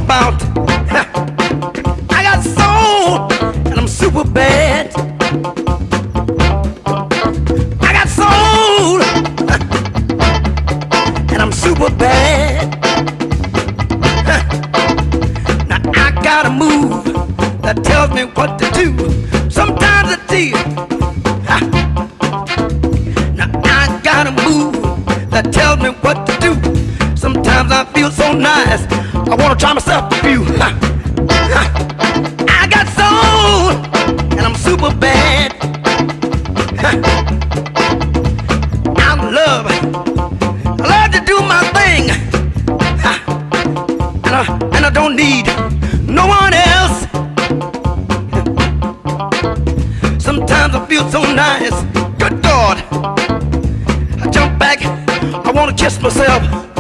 about. I got soul and I'm super bad. I got soul and I'm super bad. Now I got a move that tells me what to do. Sometimes I feel. Now I got a move that tells me what to do. Sometimes I feel so nice, I wanna try myself a few. I got soul and I'm super bad. I love to do my thing, and I don't need no one else. Sometimes I feel so nice, good God, I jump back, I wanna kiss myself.